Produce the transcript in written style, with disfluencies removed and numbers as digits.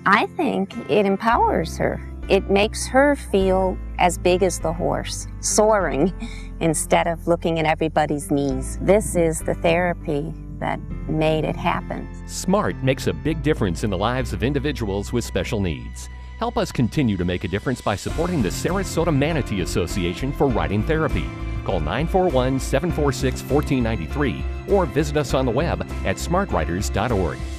I think it empowers her. It makes her feel as big as the horse, soaring instead of looking at everybody's knees. This is the therapy that made it happen. SMART makes a big difference in the lives of individuals with special needs. Help us continue to make a difference by supporting the Sarasota Manatee Association for Riding Therapy. Call 941-746-1493 or visit us on the web at smartriders.org.